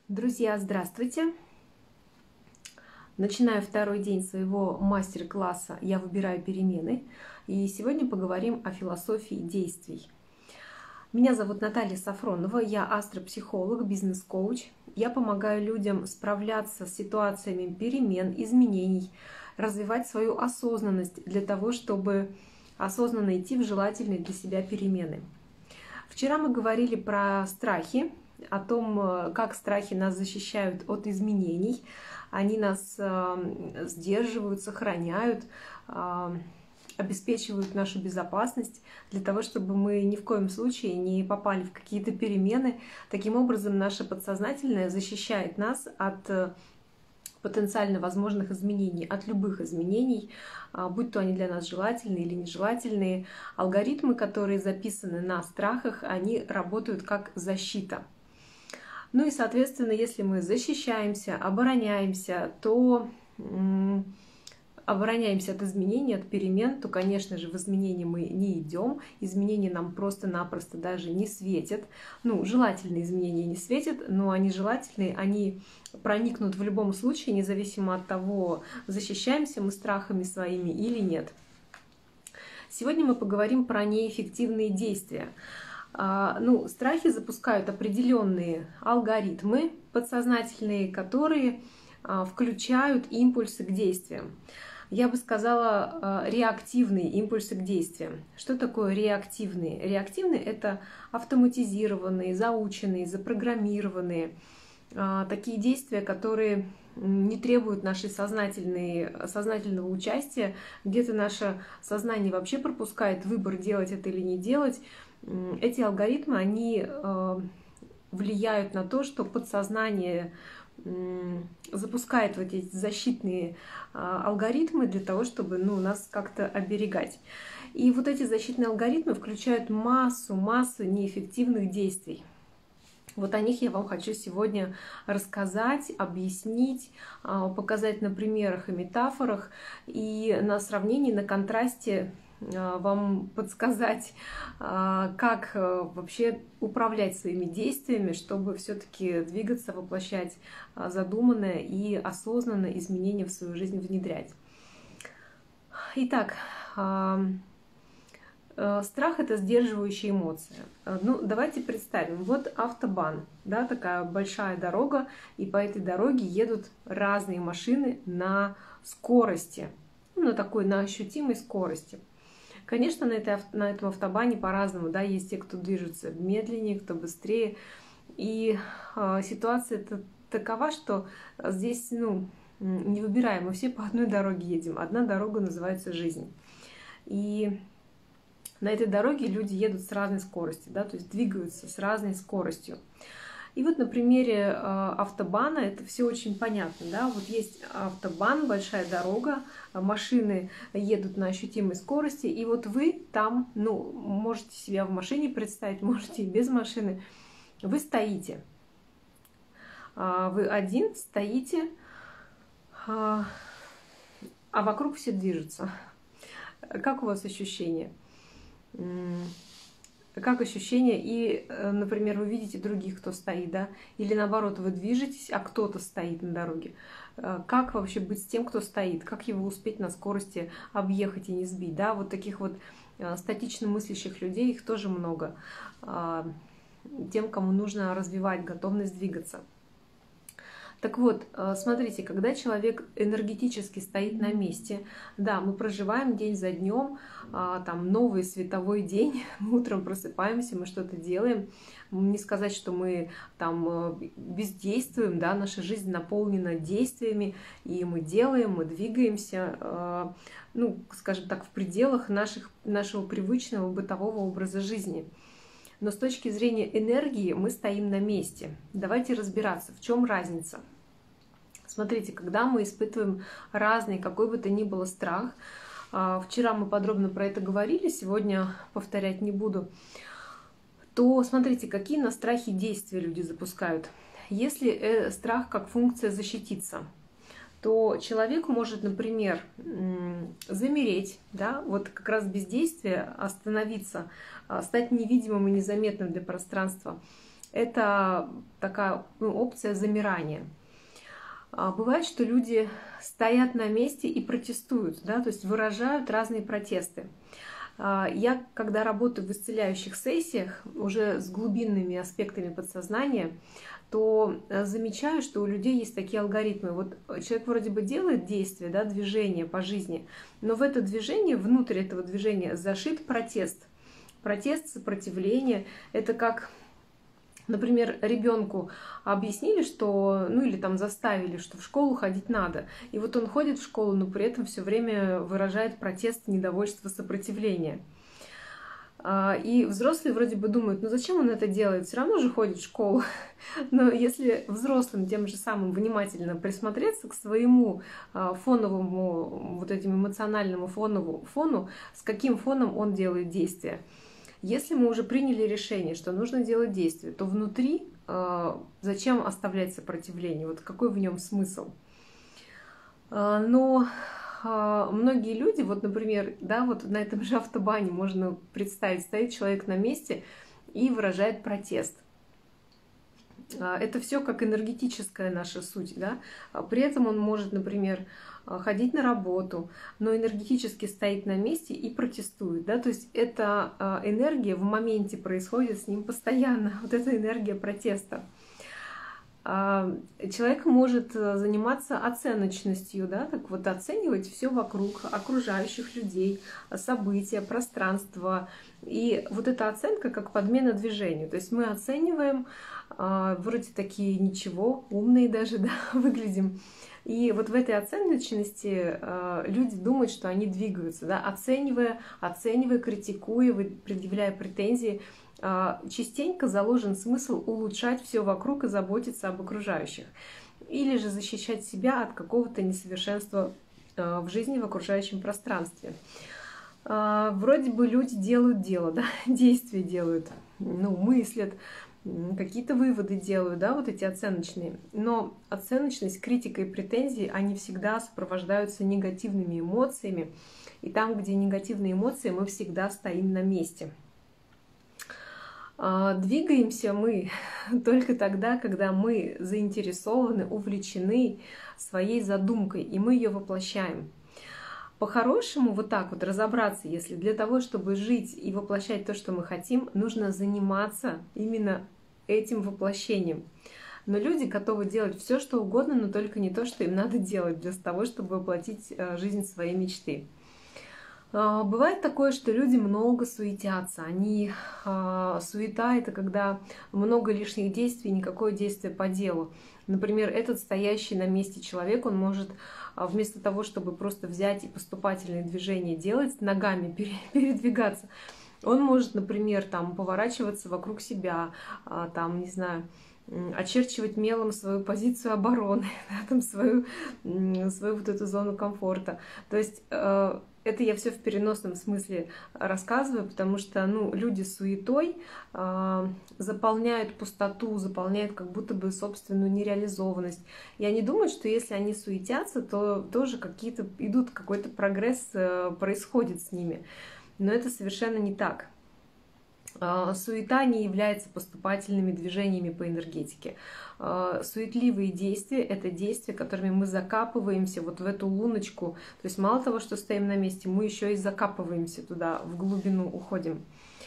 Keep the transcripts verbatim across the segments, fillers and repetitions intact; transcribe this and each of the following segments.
Друзья, здравствуйте! Начинаю второй день своего мастер-класса «Я выбираю перемены». И сегодня поговорим о философии действий. Меня зовут Наталья Сафронова, я астропсихолог, бизнес-коуч. Я помогаю людям справляться с ситуациями перемен, изменений, развивать свою осознанность для того, чтобы осознанно идти в желательные для себя перемены. Вчера мы говорили про страхи, о том, как страхи нас защищают от изменений. Они нас сдерживают, сохраняют, обеспечивают нашу безопасность для того, чтобы мы ни в коем случае не попали в какие-то перемены. Таким образом, наше подсознательное защищает нас от потенциально возможных изменений, от любых изменений, будь то они для нас желательные или нежелательные. Алгоритмы, которые записаны на страхах, они работают как защита. Ну и, соответственно, если мы защищаемся, обороняемся, то обороняемся от изменений, от перемен, то, конечно же, в изменения мы не идем. Изменения нам просто-напросто даже не светят. Ну, желательные изменения не светят, но они желательные, они проникнут в любом случае, независимо от того, защищаемся мы страхами своими или нет. Сегодня мы поговорим про неэффективные действия. Ну, страхи запускают определенные алгоритмы подсознательные, которые включают импульсы к действиям. Я бы сказала, реактивные импульсы к действиям. Что такое реактивные? Реактивные — это автоматизированные, заученные, запрограммированные такие действия, которые не требуют нашей сознательной, сознательного участия. Где-то наше сознание вообще пропускает выбор, делать это или не делать. Эти алгоритмы, они влияют на то, что подсознание запускает вот эти защитные алгоритмы для того, чтобы ну, нас как-то оберегать. И вот эти защитные алгоритмы включают массу, массу неэффективных действий. Вот о них я вам хочу сегодня рассказать, объяснить, показать на примерах и метафорах, и на сравнении, на контрасте вам подсказать, как вообще управлять своими действиями, чтобы все-таки двигаться, воплощать задуманное и осознанно изменения в свою жизнь внедрять. Итак, страх — это сдерживающая эмоция. Ну, давайте представим, вот автобан, да, такая большая дорога, и по этой дороге едут разные машины на скорости, на такой, на ощутимой скорости. Конечно, на, этой, на этом автобане по-разному, да, есть те, кто движется медленнее, кто быстрее. И э, ситуация -то такова, что здесь, ну, не выбираем, мы все по одной дороге едем. Одна дорога называется жизнь. И на этой дороге люди едут с разной скоростью, да, то есть двигаются с разной скоростью. И вот на примере автобана это все очень понятно. Да? Вот есть автобан, большая дорога, машины едут на ощутимой скорости, и вот вы там, ну, можете себя в машине представить, можете и без машины, вы стоите. Вы один стоите, а вокруг все движутся. Как у вас ощущение? Как ощущение, и, например, вы видите других, кто стоит, да, или наоборот, вы движетесь, а кто-то стоит на дороге. Как вообще быть с тем, кто стоит, как его успеть на скорости объехать и не сбить, да, вот таких вот статично мыслящих людей, их тоже много, тем, кому нужно развивать готовность двигаться. Так вот, смотрите, когда человек энергетически стоит на месте, да, мы проживаем день за днем, там новый световой день, мы утром просыпаемся, мы что-то делаем. Не сказать, что мы там бездействуем, да, наша жизнь наполнена действиями, и мы делаем, мы двигаемся, ну, скажем так, в пределах наших, нашего привычного бытового образа жизни. Но с точки зрения энергии мы стоим на месте. Давайте разбираться, в чем разница. Смотрите, когда мы испытываем разный, какой бы то ни было страх, вчера мы подробно про это говорили, сегодня повторять не буду, то смотрите, какие на страхе действия люди запускают. Если страх как функция защититься, то человек может, например, замереть, да, вот как раз бездействие, остановиться, стать невидимым и незаметным для пространства. это такая, ну, опция замирания. А бывает, что люди стоят на месте и протестуют, да, то есть выражают разные протесты. А Я, когда работаю в исцеляющих сессиях, уже с глубинными аспектами подсознания, то э, замечаю, что у людей есть такие алгоритмы. Вот человек вроде бы делает действие, да, движение по жизни, но в это движение, внутрь этого движения зашит протест. Протест, сопротивление. Это как, например, ребенку объяснили, что, ну или там заставили, что в школу ходить надо. И вот он ходит в школу, но при этом все время выражает протест, недовольство, сопротивление. А, И взрослые вроде бы думают, ну зачем он это делает, все равно же ходит в школу. Но если взрослым тем же самым внимательно присмотреться к своему а, фоновому, вот этим эмоциональному фонову, фону, с каким фоном он делает действия. Если мы уже приняли решение, что нужно делать действие, то внутри а, зачем оставлять сопротивление? Вот какой в нем смысл? А, Но а, многие люди, вот, например, да, вот на этом же автобане можно представить, стоит человек на месте и выражает протест. А, Это все как энергетическая наша суть, да. А При этом он может, например, а, ходить на работу, но энергетически стоит на месте и протестует, да. То есть эта а, энергия в моменте происходит с ним постоянно, вот эта энергия протеста. А, Человек может э, заниматься оценочностью, да, так вот оценивать все вокруг, окружающих людей, а, события, пространство. И вот эта оценка как подмена движению. То есть мы оцениваем, а, вроде такие ничего, умные даже, да, выглядим. И вот в этой оценочности а, люди думают, что они двигаются, да, оценивая, оценивая, критикуя, вы- предъявляя претензии. А, Частенько заложен смысл улучшать все вокруг и заботиться об окружающих. Или же защищать себя от какого-то несовершенства а, в жизни, в окружающем пространстве. А, Вроде бы люди делают дело, да, действия делают, ну, мыслят, м, какие-то выводы делают, да, вот эти оценочные. Но оценочность, критика и претензии, они всегда сопровождаются негативными эмоциями. И там, где негативные эмоции, мы всегда стоим на месте. А, Двигаемся мы только тогда, когда мы заинтересованы, увлечены своей задумкой, и мы ее воплощаем. По-хорошему, вот так вот разобраться, если для того, чтобы жить и воплощать то, что мы хотим, нужно заниматься именно этим воплощением. Но люди готовы делать все, что угодно, но только не то, что им надо делать для того, чтобы воплотить э, жизнь своей мечты. А, Бывает такое, что люди много суетятся. Они а, суета это когда много лишних действий, никакое действие по делу. Например, этот стоящий на месте человек, он может а, вместо того, чтобы просто взять и поступательные движения делать, ногами пере- передвигаться, он может, например, там поворачиваться вокруг себя, а, там, не знаю, м, очерчивать мелом свою позицию обороны, да, там свою, м, свою вот эту зону комфорта. То есть э, это я все в переносном смысле рассказываю, потому что, ну, люди с суетой а, заполняют пустоту, заполняют как будто бы собственную нереализованность. И они думают, что если они суетятся, то тоже какие-то идут, какой-то прогресс э, происходит с ними. Но это совершенно не так. А, Суета не является поступательными движениями по энергетике. А, Суетливые действия — это действия, которыми мы закапываемся вот в эту луночку. То есть мало того, что стоим на месте, мы еще и закапываемся туда, в глубину уходим.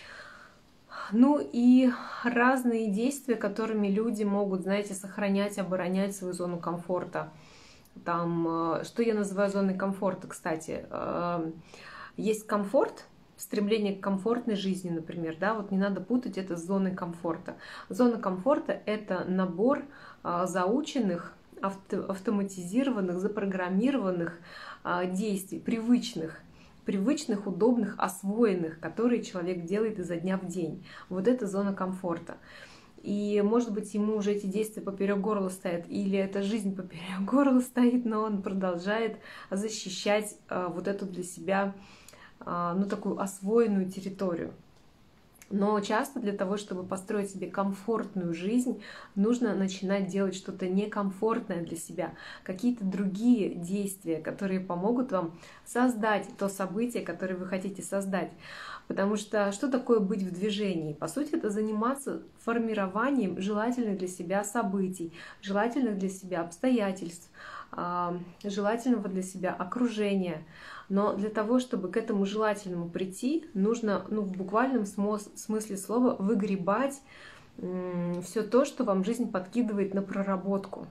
Ну и разные действия, которыми люди могут, знаете, сохранять, оборонять свою зону комфорта. Там, э, что я называю зоной комфорта, кстати. Э, Есть комфорт, стремление к комфортной жизни, например, да, вот не надо путать это с зоной комфорта. Зона комфорта — это набор а, заученных, авто- автоматизированных, запрограммированных а, действий, привычных, привычных, удобных, освоенных, которые человек делает изо дня в день. Вот это зона комфорта. И, может быть, ему уже эти действия поперек горла стоят, или эта жизнь поперек горла стоит, но он продолжает защищать а, вот эту для себя, а, ну, такую освоенную территорию. Но часто для того, чтобы построить себе комфортную жизнь, нужно начинать делать что-то некомфортное для себя, какие-то другие действия, которые помогут вам создать то событие, которое вы хотите создать. Потому что что такое быть в движении? По сути, это заниматься формированием желательных для себя событий, желательных для себя обстоятельств, желательного для себя окружения. Но для того, чтобы к этому желательному прийти, нужно, ну, в буквальном смысле слова выгребать все то, что вам жизнь подкидывает на проработку.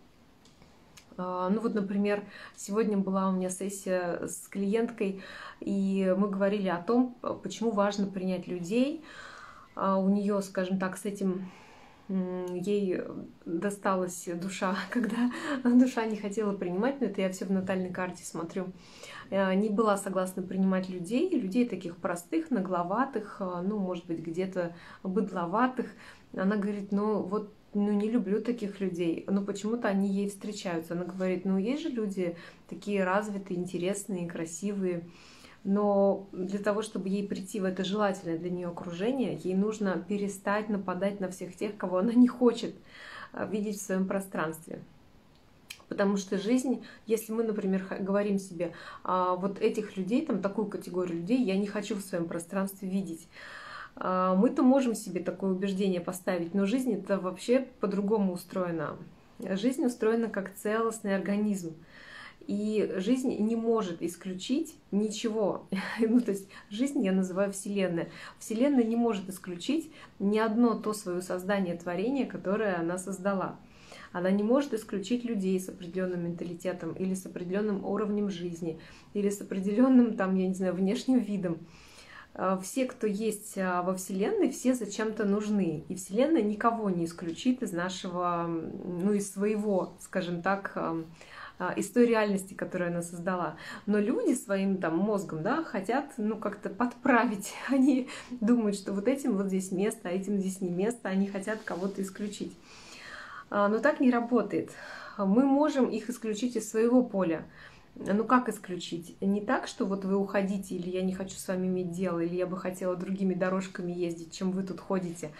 Ну вот, например, сегодня была у меня сессия с клиенткой, и мы говорили о том, почему важно принять людей. У нее, скажем так, с этим ей досталась душа, когда душа не хотела принимать, но это я все в натальной карте смотрю, не была согласна принимать людей, людей таких простых, нагловатых, ну, может быть, где-то быдловатых. Она говорит, ну, вот, ну, не люблю таких людей, но почему-то они ей встречаются. Она говорит, ну, есть же люди такие развитые, интересные, красивые, но для того, чтобы ей прийти в это желательное для нее окружение, ей нужно перестать нападать на всех тех, кого она не хочет видеть в своем пространстве. Потому что жизнь, если мы, например, говорим себе, вот этих людей, там такую категорию людей я не хочу в своем пространстве видеть, мы-то можем себе такое убеждение поставить, но жизнь это вообще по-другому устроена. Жизнь устроена как целостный организм. И жизнь не может исключить ничего. Ну, то есть жизнь я называю Вселенная. Вселенная не может исключить ни одно то свое создание, творение, которое она создала. Она не может исключить людей с определенным менталитетом или с определенным уровнем жизни, или с определенным, там, я не знаю, внешним видом. Все, кто есть во Вселенной, все зачем-то нужны. И Вселенная никого не исключит из нашего, ну, из своего, скажем так, из той реальности, которую она создала. Но люди своим там мозгом, да, хотят, ну, как-то подправить. Они думают, что вот этим вот здесь место, а этим здесь не место. Они хотят кого-то исключить. Но так не работает. Мы можем их исключить из своего поля. Ну как исключить? Не так, что вот вы уходите, или я не хочу с вами иметь дело, или я бы хотела другими дорожками ездить, чем вы тут ходите.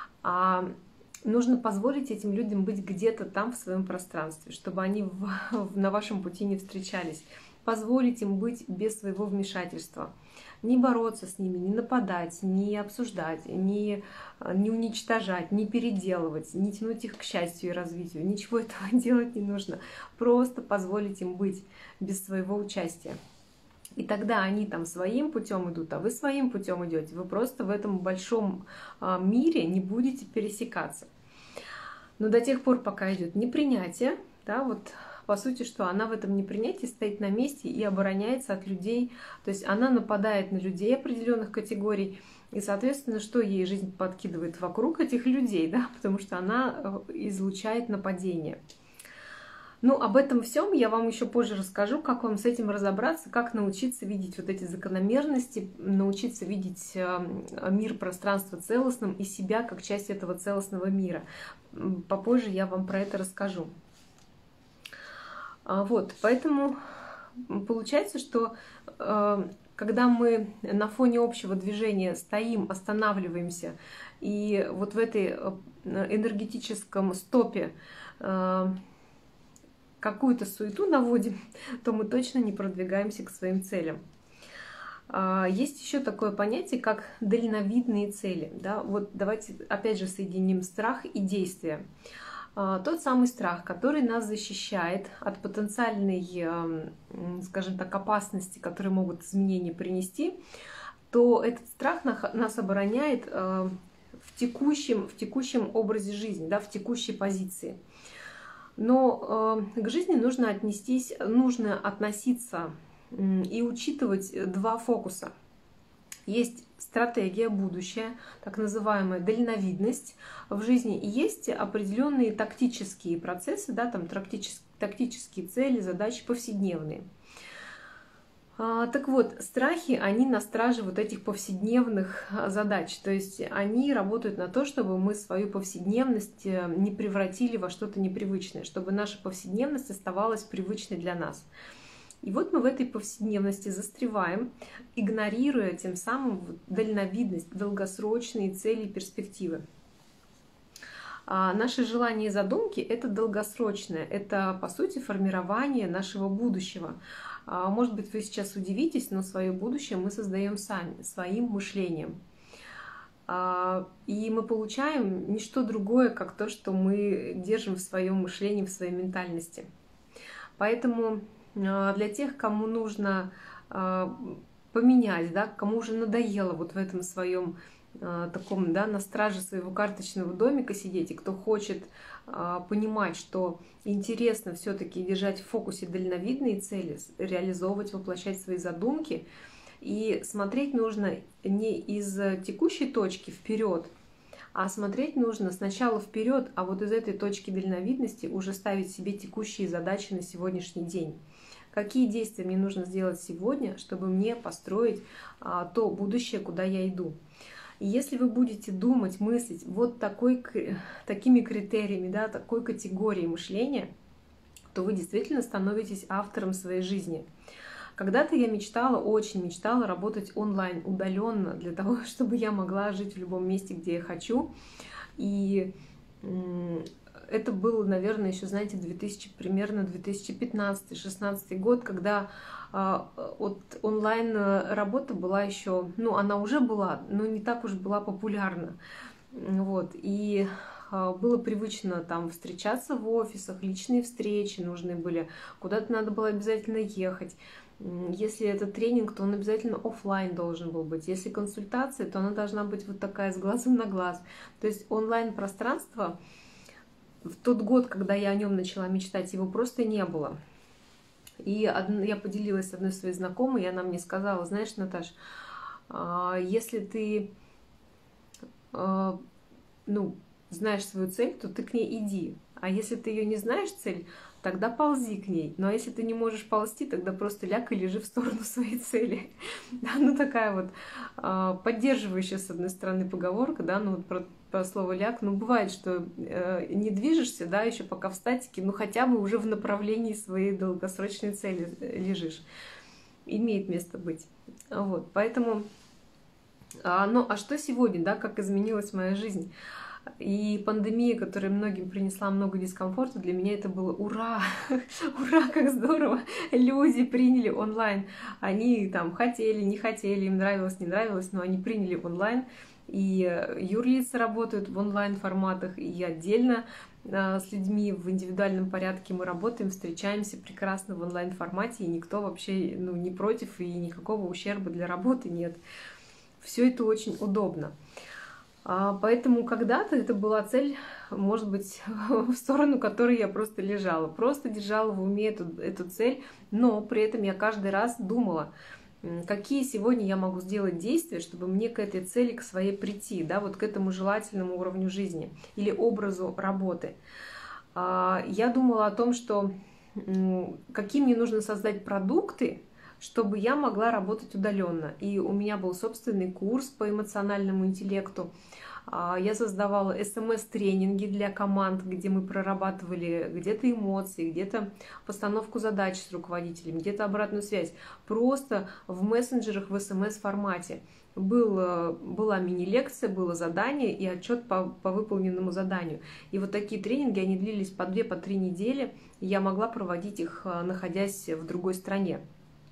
А нужно позволить этим людям быть где-то там в своем пространстве, чтобы они в, в, на вашем пути не встречались. Позволить им быть без своего вмешательства. Не бороться с ними, не нападать, не обсуждать, не, не уничтожать, не переделывать, не тянуть их к счастью и развитию. Ничего этого делать не нужно. Просто позволить им быть без своего участия. И тогда они там своим путем идут, а вы своим путем идете. Вы просто в этом большом мире не будете пересекаться. Но до тех пор, пока идет непринятие, да, вот по сути, что она в этом непринятии стоит на месте и обороняется от людей, то есть она нападает на людей определенных категорий, и, соответственно, что ей жизнь подкидывает вокруг этих людей, да, потому что она излучает нападение. Ну, об этом всем я вам еще позже расскажу, как вам с этим разобраться, как научиться видеть вот эти закономерности, научиться видеть мир, пространство целостным и себя как часть этого целостного мира. Попозже я вам про это расскажу. Вот, поэтому получается, что когда мы на фоне общего движения стоим, останавливаемся, и вот в этой энергетическом стопе какую-то суету наводим, то мы точно не продвигаемся к своим целям. Есть еще такое понятие, как дальновидные цели. Да? Вот давайте опять же соединим страх и действие. Тот самый страх, который нас защищает от потенциальной, скажем так, опасности, которые могут изменения принести, то этот страх нас обороняет в текущем, в текущем образе жизни, да, в текущей позиции. Но к жизни нужно отнестись, нужно относиться и учитывать два фокуса. Есть стратегия, будущее, так называемая дальновидность в жизни, и есть определенные тактические процессы, да, там тактические, тактические цели, задачи повседневные. А, так вот, страхи, они на страже вот этих повседневных задач, то есть они работают на то, чтобы мы свою повседневность не превратили во что-то непривычное, чтобы наша повседневность оставалась привычной для нас. И вот мы в этой повседневности застреваем, игнорируя тем самым дальновидность, долгосрочные цели и перспективы. А наши желания и задумки — это долгосрочное, это, по сути, формирование нашего будущего. Может быть, вы сейчас удивитесь, но свое будущее мы создаем сами, своим мышлением. И мы получаем не что другое, как то, что мы держим в своем мышлении, в своей ментальности. Поэтому для тех, кому нужно поменять, да, кому уже надоело вот в этом своем таком, да, на страже своего карточного домика сидеть, и кто хочет а, понимать, что интересно все-таки держать в фокусе дальновидные цели, реализовывать, воплощать свои задумки, и смотреть нужно не из текущей точки вперед, а смотреть нужно сначала вперед, а вот из этой точки дальновидности уже ставить себе текущие задачи на сегодняшний день. Какие действия мне нужно сделать сегодня, чтобы мне построить а, то будущее, куда я иду. И если вы будете думать, мыслить вот такой, такими критериями, да, такой категорией мышления, то вы действительно становитесь автором своей жизни. Когда-то я мечтала, очень мечтала работать онлайн, удаленно, для того, чтобы я могла жить в любом месте, где я хочу. И это было, наверное, еще, знаете, две тысячи, примерно две тысячи пятнадцатый — две тысячи шестнадцатый год, когда а, вот онлайн работа была еще, ну, она уже была, но не так уж была популярна. Вот, и а, было привычно там встречаться в офисах, личные встречи нужны были, куда-то надо было обязательно ехать. Если это тренинг, то он обязательно офлайн должен был быть. Если консультация, то она должна быть вот такая, с глазом на глаз. То есть онлайн-пространство в тот год, когда я о нем начала мечтать, его просто не было. И я поделилась с одной своей знакомой, и она мне сказала: знаешь, Наташ, если ты ну, знаешь свою цель, то ты к ней иди. А если ты ее не знаешь, цель, тогда ползи к ней. Ну а если ты не можешь ползти, тогда просто ляг и лежи в сторону своей цели. Да, ну такая вот э, поддерживающая, с одной стороны, поговорка, да, ну вот про, про слово ляг. Ну бывает, что э, не движешься, да, еще пока в статике, ну хотя бы уже в направлении своей долгосрочной цели лежишь. Имеет место быть. Вот, поэтому, а, ну а что сегодня, да, как изменилась моя жизнь? И пандемия, которая многим принесла много дискомфорта, для меня это было ура! Ура, как здорово! Люди приняли онлайн. Они там хотели, не хотели, им нравилось, не нравилось, но они приняли онлайн. И юрлицы работают в онлайн-форматах, и отдельно с людьми в индивидуальном порядке мы работаем, встречаемся прекрасно в онлайн-формате, и никто вообще, ну, не против, и никакого ущерба для работы нет. Все это очень удобно. Поэтому когда-то это была цель, может быть, в сторону которой я просто лежала. Просто держала в уме эту, эту цель, но при этом я каждый раз думала, какие сегодня я могу сделать действия, чтобы мне к этой цели, к своей прийти, да, вот к этому желательному уровню жизни или образу работы. Я думала о том, что какие мне нужно создать продукты, чтобы я могла работать удаленно. И у меня был собственный курс по эмоциональному интеллекту. Я создавала эс эм эс-тренинги для команд, где мы прорабатывали где-то эмоции, где-то постановку задач с руководителем, где-то обратную связь. Просто в мессенджерах в эс эм эс-формате. Был, была мини-лекция, было задание и отчет по, по выполненному заданию. И вот такие тренинги, они длились по две, по три недели, и я могла проводить их, находясь в другой стране.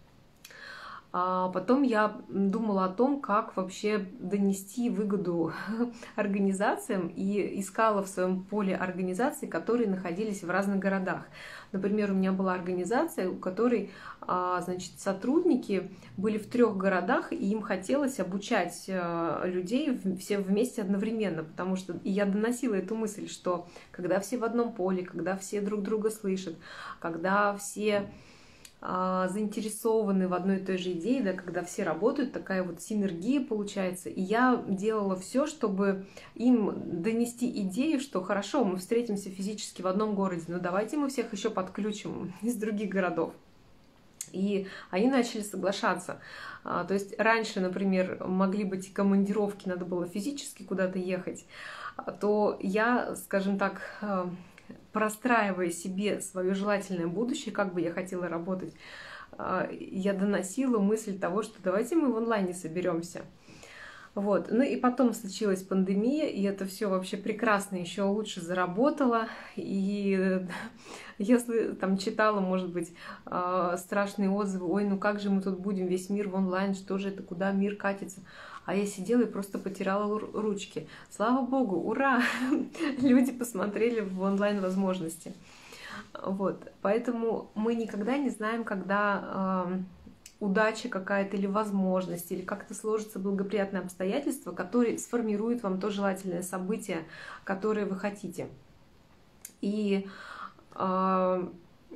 А потом я думала о том, как вообще донести выгоду организациям, и искала в своем поле организаций, которые находились в разных городах. Например, у меня была организация, у которой, значит, сотрудники были в трех городах, и им хотелось обучать людей все вместе одновременно, потому что и я доносила эту мысль, что когда все в одном поле, когда все друг друга слышат, когда все заинтересованы в одной и той же идее, да, когда все работают, такая вот синергия получается. И я делала все, чтобы им донести идею, что хорошо, мы встретимся физически в одном городе, но давайте мы всех еще подключим из других городов. И они начали соглашаться. То есть раньше, например, могли быть командировки, надо было физически куда-то ехать, то я, скажем так, простраивая себе свое желательное будущее, как бы я хотела работать, я доносила мысль того, что давайте мы в онлайне соберемся. Вот. Ну и потом случилась пандемия, и это все вообще прекрасно, еще лучше заработало. И если там читала, может быть, страшные отзывы, ой, ну как же мы тут будем, весь мир в онлайн, что же это, куда мир катится? А я сидела и просто потирала ручки. Слава богу, ура! Люди посмотрели в онлайн возможности. Вот. Поэтому мы никогда не знаем, когда удача какая-то или возможность, или как-то сложится благоприятное обстоятельство, которое сформирует вам то желательное событие, которое вы хотите. И э,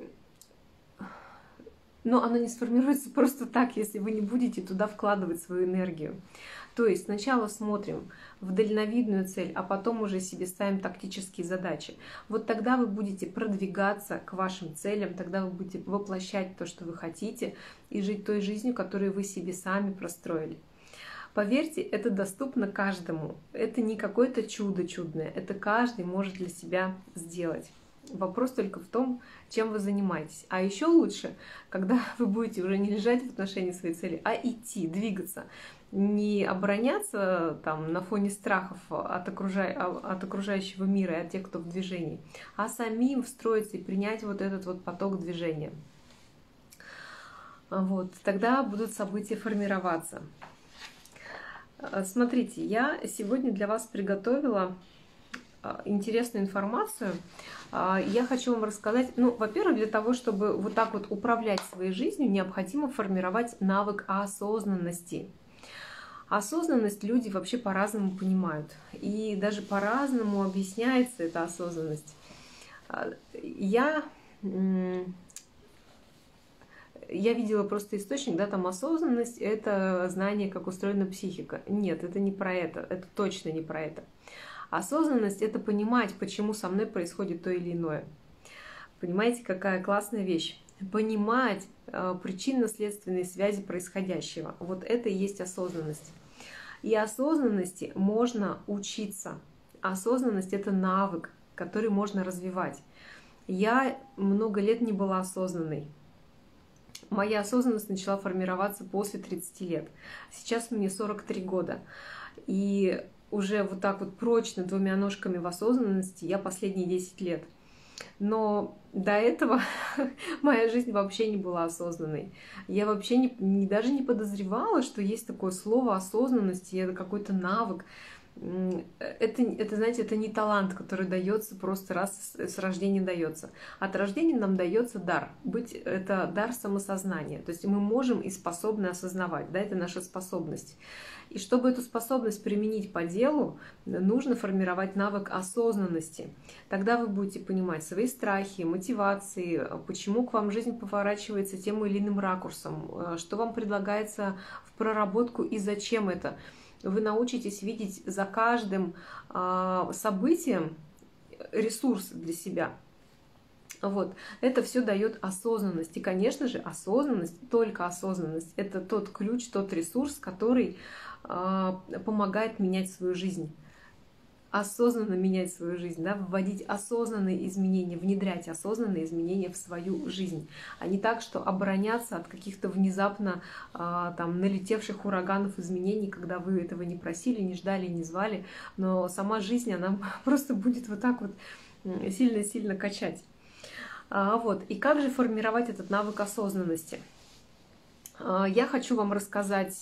но оно не сформируется просто так, если вы не будете туда вкладывать свою энергию. То есть сначала смотрим в дальновидную цель, а потом уже себе ставим тактические задачи. Вот тогда вы будете продвигаться к вашим целям, тогда вы будете воплощать то, что вы хотите, и жить той жизнью, которую вы себе сами простроили. Поверьте, это доступно каждому. Это не какое-то чудо чудное, это каждый может для себя сделать. Вопрос только в том, чем вы занимаетесь. А еще лучше, когда вы будете уже не лежать в отношении своей цели, а идти, двигаться. Не обороняться там на фоне страхов от, окружа... от окружающего мира и от тех, кто в движении, а самим встроиться и принять вот этот вот поток движения. Вот. Тогда будут события формироваться. Смотрите, я сегодня для вас приготовила интересную информацию. Я хочу вам рассказать, ну, во-первых, для того, чтобы вот так вот управлять своей жизнью, необходимо формировать навык осознанности. Осознанность люди вообще по-разному понимают, и даже по-разному объясняется эта осознанность. Я, я видела просто источник, да, там осознанность — это знание, как устроена психика. Нет, это не про это, это точно не про это. Осознанность — это понимать, почему со мной происходит то или иное. Понимаете, какая классная вещь? Понимать э, причинно-следственные связи происходящего. Вот это и есть осознанность. И осознанности можно учиться. Осознанность — это навык, который можно развивать. Я много лет не была осознанной. Моя осознанность начала формироваться после тридцати лет. Сейчас мне сорок три года. И уже вот так вот прочно двумя ножками в осознанности я последние десять лет. Но до этого моя жизнь вообще не была осознанной. Я вообще не, не, даже не подозревала, что есть такое слово осознанность, и это какой-то навык. Это, это, знаете, это не талант, который дается просто раз с рождения дается. От рождения нам дается дар. Быть, это дар самосознания. То есть мы можем и способны осознавать. Да, это наша способность. И чтобы эту способность применить по делу, нужно формировать навык осознанности. Тогда вы будете понимать свои страхи, мотивации, почему к вам жизнь поворачивается тем или иным ракурсом, что вам предлагается в проработку и зачем это. Вы научитесь видеть за каждым событием ресурс для себя. Вот. Это все дает осознанность. И, конечно же, осознанность, только осознанность, это тот ключ, тот ресурс, который э, помогает менять свою жизнь. Осознанно менять свою жизнь, да, вводить осознанные изменения, внедрять осознанные изменения в свою жизнь. А не так, что обороняться от каких-то внезапно э, там, налетевших ураганов изменений, когда вы этого не просили, не ждали, не звали. Но сама жизнь, она просто будет вот так вот сильно-сильно качать. Вот. И как же формировать этот навык осознанности? Я хочу вам рассказать,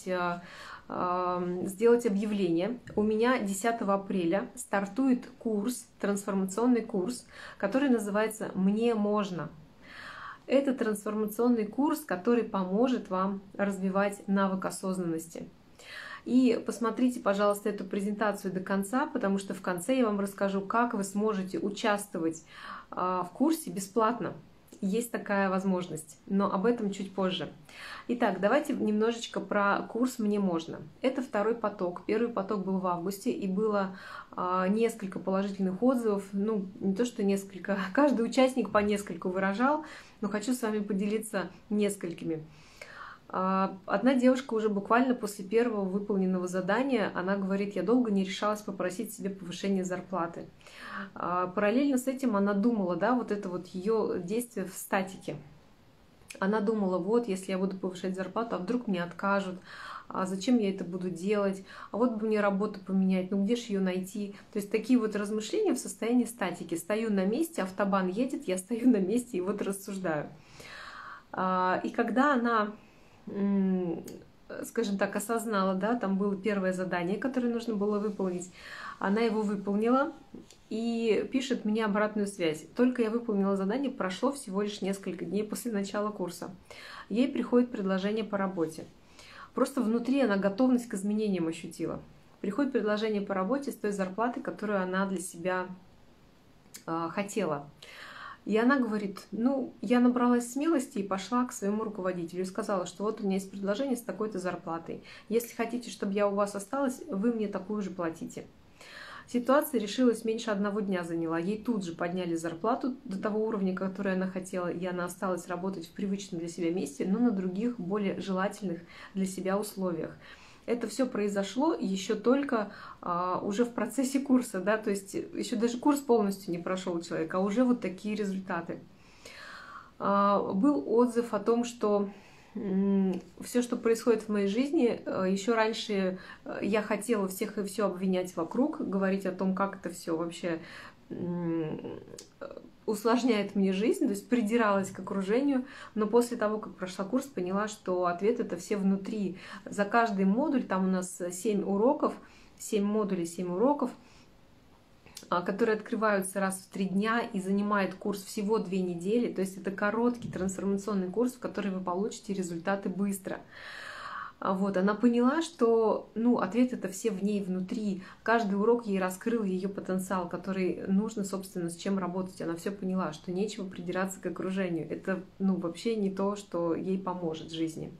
сделать объявление. У меня десятого апреля стартует курс, трансформационный курс, который называется «Мне можно». Это трансформационный курс, который поможет вам развивать навык осознанности. И посмотрите, пожалуйста, эту презентацию до конца, потому что в конце я вам расскажу, как вы сможете участвовать в курсе бесплатно. Есть такая возможность, но об этом чуть позже. Итак, давайте немножечко про курс «Мне можно». Это второй поток. Первый поток был в августе, и было несколько положительных отзывов. Ну, не то, что несколько, каждый участник по нескольку выражал, но хочу с вами поделиться несколькими. Одна девушка уже буквально после первого выполненного задания, она говорит, я долго не решалась попросить себе повышение зарплаты. Параллельно с этим она думала, да, вот это вот ее действие в статике. Она думала, вот, если я буду повышать зарплату, а вдруг мне откажут, а зачем я это буду делать, а вот бы мне работу поменять, ну где же ее найти? То есть такие вот размышления в состоянии статики. Стою на месте, автобан едет, я стою на месте и вот рассуждаю. И когда она, скажем так, осознала, да, там было первое задание, которое нужно было выполнить, она его выполнила и пишет мне обратную связь. Только я выполнила задание, прошло всего лишь несколько дней после начала курса. Ей приходит предложение по работе. Просто внутри она готовность к изменениям ощутила. Приходит предложение по работе с той зарплаты, которую она для себя э, хотела. И она говорит, ну, я набралась смелости и пошла к своему руководителю и сказала, что вот у меня есть предложение с такой-то зарплатой. Если хотите, чтобы я у вас осталась, вы мне такую же платите. Ситуация решилась, меньше одного дня заняла. Ей тут же подняли зарплату до того уровня, который она хотела, и она осталась работать в привычном для себя месте, но на других, более желательных для себя условиях. Это все произошло еще только а, уже в процессе курса, да, то есть еще даже курс полностью не прошел человек, а уже вот такие результаты. А, был отзыв о том, что все, что происходит в моей жизни, еще раньше я хотела всех и все обвинять вокруг, говорить о том, как это все вообще усложняет мне жизнь, то есть придиралась к окружению, но после того, как прошла курс, поняла, что ответ это все внутри. За каждый модуль, там у нас семь уроков, семь модулей, семь уроков, которые открываются раз в три дня и занимает курс всего две недели. То есть это короткий трансформационный курс, в который вы получите результаты быстро. Вот, она поняла, что ну, ответ это все в ней внутри. Каждый урок ей раскрыл ее потенциал, который нужно, собственно, с чем работать. Она все поняла, что нечего придираться к окружению. Это ну, вообще не то, что ей поможет в жизни.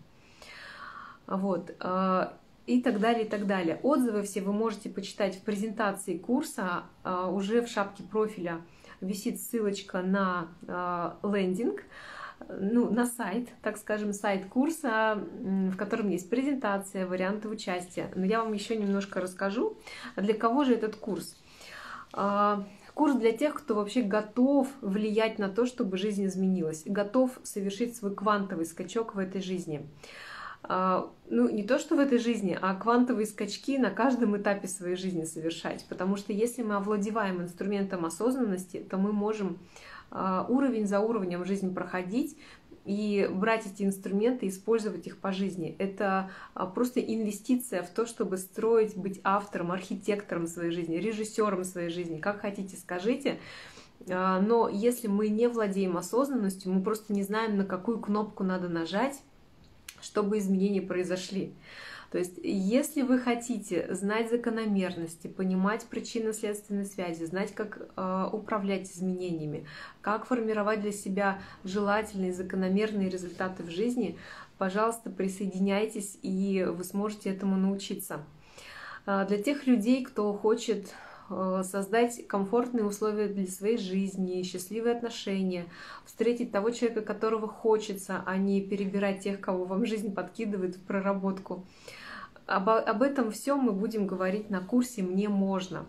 Вот. И так далее, и так далее. Отзывы все вы можете почитать в презентации курса. Уже в шапке профиля висит ссылочка на лендинг, ну, на сайт, так скажем, сайт курса, в котором есть презентация, варианты участия. Но я вам еще немножко расскажу, для кого же этот курс. Курс для тех, кто вообще готов влиять на то, чтобы жизнь изменилась, готов совершить свой квантовый скачок в этой жизни. Ну, не то, что в этой жизни, а квантовые скачки на каждом этапе своей жизни совершать. Потому что если мы овладеваем инструментом осознанности, то мы можем уровень за уровнем жизнь проходить и брать эти инструменты, использовать их по жизни. Это просто инвестиция в то, чтобы строить, быть автором, архитектором своей жизни, режиссером своей жизни, как хотите, скажите. Но если мы не владеем осознанностью, мы просто не знаем, на какую кнопку надо нажать, чтобы изменения произошли. То есть, если вы хотите знать закономерности, понимать причинно-следственные связи, знать, как э, управлять изменениями, как формировать для себя желательные закономерные результаты в жизни, пожалуйста, присоединяйтесь, и вы сможете этому научиться. Э, для тех людей, кто хочет создать комфортные условия для своей жизни, счастливые отношения, встретить того человека, которого хочется, а не перебирать тех, кого вам жизнь подкидывает в проработку. Об, об этом всем мы будем говорить на курсе «Мне можно».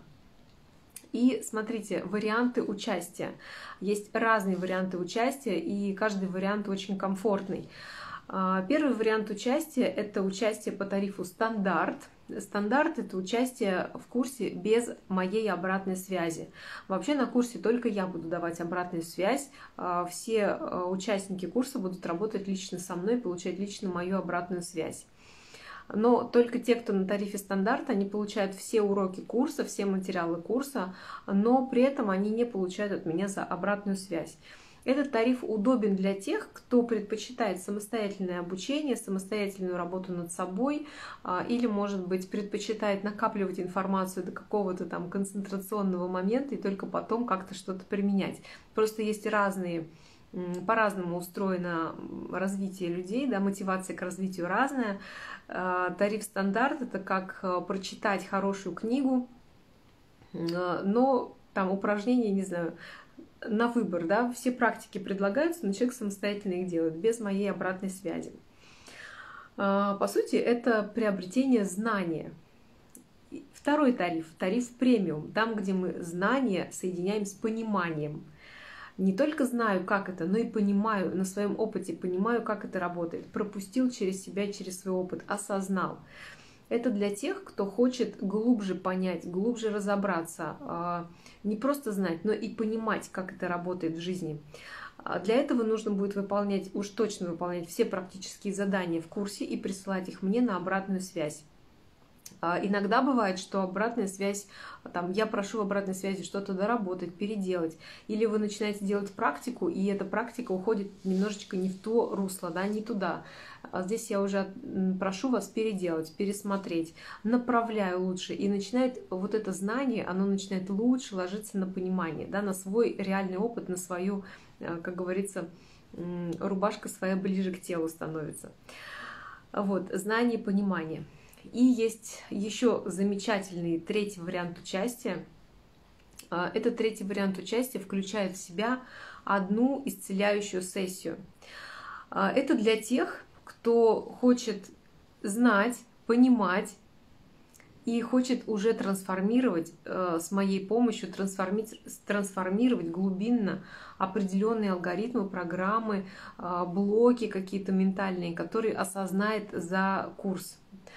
И смотрите, варианты участия. Есть разные варианты участия, и каждый вариант очень комфортный. Первый вариант участия – это участие по тарифу «Стандарт». Стандарт – это участие в курсе без моей обратной связи. Вообще на курсе только я буду давать обратную связь. Все участники курса будут работать лично со мной, получать лично мою обратную связь. Но только те, кто на тарифе стандарт, они получают все уроки курса, все материалы курса, но при этом они не получают от меня за обратную связь. Этот тариф удобен для тех, кто предпочитает самостоятельное обучение, самостоятельную работу над собой, или, может быть, предпочитает накапливать информацию до какого-то там концентрационного момента и только потом как-то что-то применять. Просто есть разные, по-разному устроено развитие людей, да, мотивация к развитию разная. Тариф стандарт – это как прочитать хорошую книгу, но там упражнения, не знаю, на выбор, да, все практики предлагаются, но человек самостоятельно их делает, без моей обратной связи. По сути, это приобретение знания. Второй тариф, тариф премиум, там, где мы знания соединяем с пониманием. Не только знаю, как это, но и понимаю, на своем опыте понимаю, как это работает. Пропустил через себя, через свой опыт, осознал. Это для тех, кто хочет глубже понять, глубже разобраться, не просто знать, но и понимать, как это работает в жизни. Для этого нужно будет выполнять, уж точно выполнять все практические задания в курсе и присылать их мне на обратную связь. Иногда бывает, что обратная связь, там, я прошу в обратной связи что-то доработать, переделать, или вы начинаете делать практику, и эта практика уходит немножечко не в то русло, да, не туда. А здесь я уже прошу вас переделать, пересмотреть, направляю лучше, и начинает вот это знание, оно начинает лучше ложиться на понимание, да, на свой реальный опыт, на свою, как говорится, рубашка своя ближе к телу становится. Вот, знание, понимание. И есть еще замечательный третий вариант участия. Этот третий вариант участия включает в себя одну исцеляющую сессию. Это для тех, кто хочет знать, понимать и хочет уже трансформировать с моей помощью, трансформировать, трансформировать глубинно определенные алгоритмы, программы, блоки какие-то ментальные, которые осознает за курс.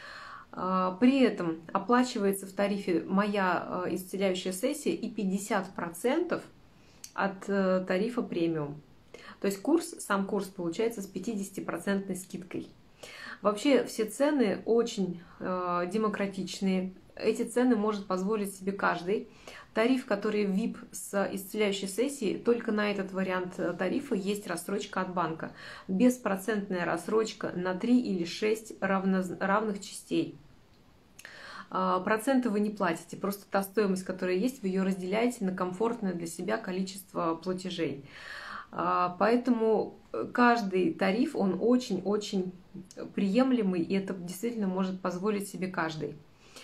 При этом оплачивается в тарифе моя исцеляющая сессия и пятьдесят процентов от тарифа премиум. То есть курс, сам курс получается с пятидесятипроцентной скидкой. Вообще все цены очень демократичные. Эти цены может позволить себе каждый. Тариф, который ви ай пи с исцеляющей сессией, только на этот вариант тарифа есть рассрочка от банка. Беспроцентная рассрочка на три или шесть равно, равных частей. Проценты вы не платите, просто та стоимость, которая есть, вы ее разделяете на комфортное для себя количество платежей. Поэтому каждый тариф, он очень-очень приемлемый, и это действительно может позволить себе каждый.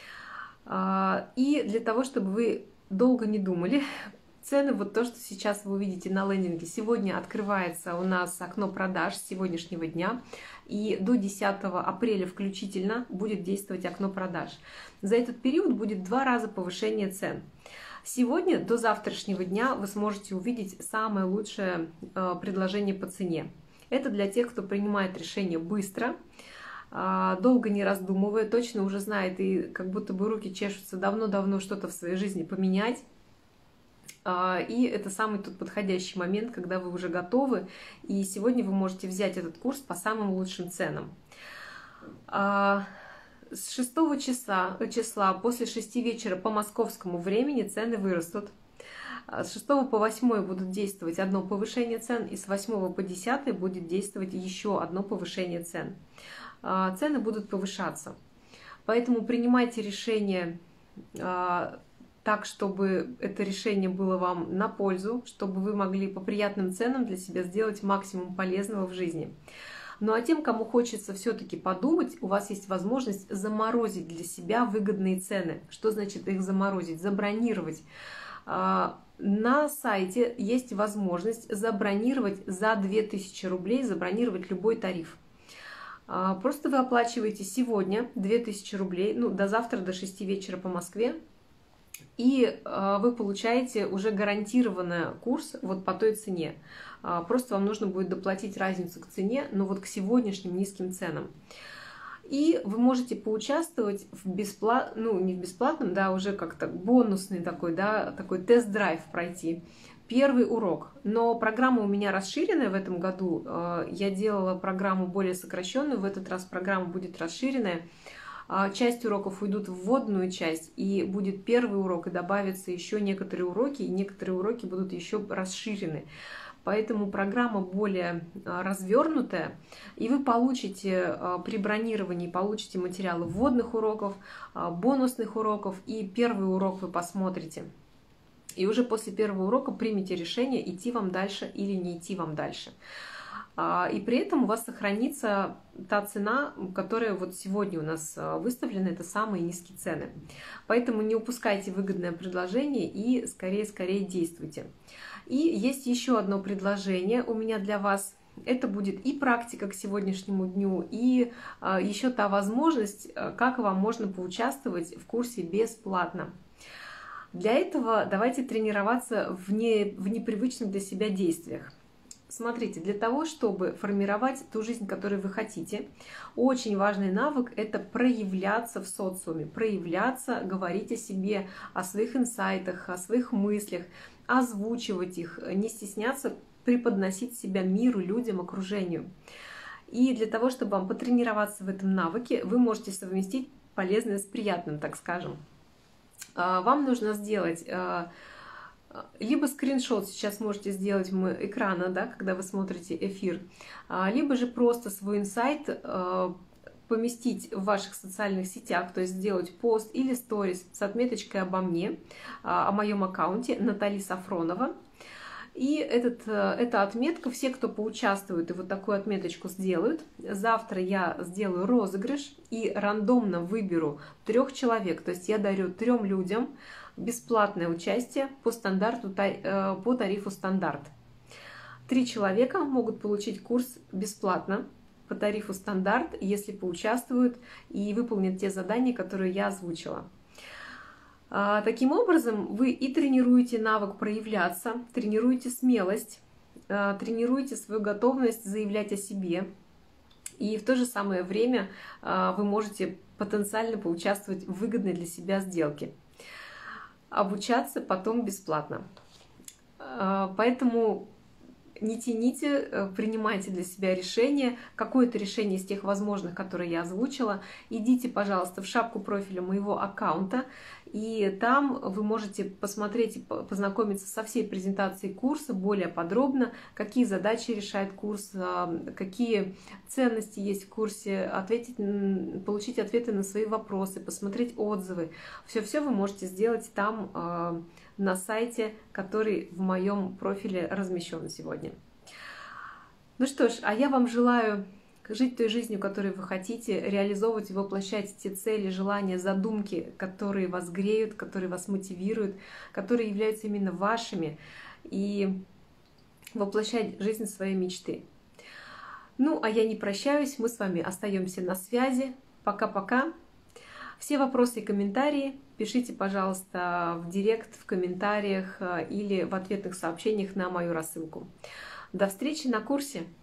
И для того, чтобы вы долго не думали, цены, вот то, что сейчас вы увидите на лендинге, сегодня открывается у нас окно продаж с сегодняшнего дня, и до десятого апреля включительно будет действовать окно продаж. За этот период будет два раза повышение цен. Сегодня до завтрашнего дня вы сможете увидеть самое лучшее предложение по цене. Это для тех, кто принимает решение быстро, долго не раздумывая, точно уже знает и как будто бы руки чешутся давно-давно что-то в своей жизни поменять. И это самый тут подходящий момент, когда вы уже готовы, и сегодня вы можете взять этот курс по самым лучшим ценам. С шестого числа, числа после шести вечера по московскому времени цены вырастут. С шестого по восьмое будут действовать одно повышение цен, и с восьмого по десятое будет действовать еще одно повышение цен. Цены будут повышаться. Поэтому принимайте решение так, чтобы это решение было вам на пользу, чтобы вы могли по приятным ценам для себя сделать максимум полезного в жизни. Ну а тем, кому хочется все-таки подумать, у вас есть возможность заморозить для себя выгодные цены. Что значит их заморозить? Забронировать. На сайте есть возможность забронировать за две тысячи рублей, забронировать любой тариф. Просто вы оплачиваете сегодня две тысячи рублей, ну, до завтра, до шести вечера по Москве, и вы получаете уже гарантированный курс вот по той цене. Просто вам нужно будет доплатить разницу к цене, но вот к сегодняшним низким ценам. И вы можете поучаствовать в бесплатном, ну не в бесплатном, да, уже как-то бонусный такой, да, такой тест-драйв пройти. Первый урок. Но программа у меня расширенная в этом году. Я делала программу более сокращенную, в этот раз программа будет расширенная. Часть уроков уйдут в вводную часть, и будет первый урок, и добавятся еще некоторые уроки, и некоторые уроки будут еще расширены. Поэтому программа более развернутая, и вы получите при бронировании получите материалы вводных уроков, бонусных уроков, и первый урок вы посмотрите. И уже после первого урока примите решение, идти вам дальше или не идти вам дальше. И при этом у вас сохранится та цена, которая вот сегодня у нас выставлена, это самые низкие цены. Поэтому не упускайте выгодное предложение и скорее-скорее действуйте. И есть еще одно предложение у меня для вас. Это будет и практика к сегодняшнему дню, и еще та возможность, как вам можно поучаствовать в курсе бесплатно. Для этого давайте тренироваться в, не, в непривычных для себя действиях. Смотрите, для того, чтобы формировать ту жизнь, которую вы хотите, очень важный навык – это проявляться в социуме, проявляться, говорить о себе, о своих инсайтах, о своих мыслях, озвучивать их, не стесняться преподносить себя миру, людям, окружению. И для того, чтобы вам потренироваться в этом навыке, вы можете совместить полезное с приятным, так скажем. Вам нужно сделать либо скриншот, сейчас можете сделать мы экрана, да, когда вы смотрите эфир, либо же просто свой инсайт поместить в ваших социальных сетях, то есть сделать пост или сторис с отметочкой обо мне, о моем аккаунте Натали Сафронова. И этот, эта отметка, все, кто поучаствует и вот такую отметочку сделают, завтра я сделаю розыгрыш и рандомно выберу трех человек, то есть я дарю трем людям бесплатное участие по стандарту, по тарифу стандарт. Три человека могут получить курс бесплатно по тарифу стандарт, если поучаствуют и выполнят те задания, которые я озвучила. Таким образом, вы и тренируете навык проявляться, тренируете смелость, тренируете свою готовность заявлять о себе. И в то же самое время вы можете потенциально поучаствовать в выгодной для себя сделке. Обучаться потом бесплатно. Поэтому не тяните, принимайте для себя решение, какое-то решение из тех возможных, которые я озвучила. Идите, пожалуйста, в шапку профиля моего аккаунта, и там вы можете посмотреть и познакомиться со всей презентацией курса более подробно, какие задачи решает курс, какие ценности есть в курсе, ответить, получить ответы на свои вопросы, посмотреть отзывы. Все-все вы можете сделать там, на сайте, который в моем профиле размещен сегодня. Ну что ж, а я вам желаю жить той жизнью, которую вы хотите, реализовывать и воплощать те цели, желания, задумки, которые вас греют, которые вас мотивируют, которые являются именно вашими, и воплощать жизнь своей мечты. Ну, а я не прощаюсь, мы с вами остаемся на связи. Пока-пока. Все вопросы и комментарии пишите, пожалуйста, в директ, в комментариях или в ответных сообщениях на мою рассылку. До встречи на курсе!